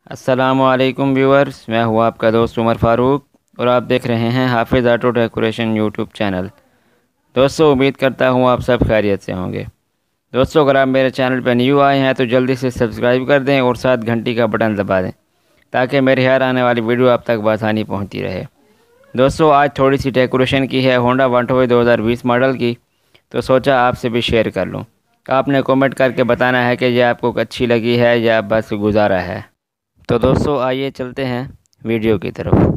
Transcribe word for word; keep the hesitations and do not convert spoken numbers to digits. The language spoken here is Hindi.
अस्सलामुअलैकुम व्यूअर्स, मैं हूँ आपका दोस्त उमर फ़ारूक और आप देख रहे हैं हाफिज़ ऑटो डेकोरेशन यूट्यूब चैनल। दोस्तों, उम्मीद करता हूँ आप सब खैरियत से होंगे। दोस्तों, अगर आप मेरे चैनल पर न्यू आए हैं तो जल्दी से सब्सक्राइब कर दें और साथ घंटी का बटन दबा दें ताकि मेरे हर आने वाली वीडियो आप तक बआसानी पहुँचती रहे। दोस्तों, आज थोड़ी सी डेकोरेशन की है होंडा वांटोवे दो हज़ार बीस मॉडल की, तो सोचा आपसे भी शेयर कर लूँ। आपने कमेंट करके बताना है कि यह आपको अच्छी लगी है या बस गुजारा है। तो दोस्तों, आइए चलते हैं वीडियो की तरफ।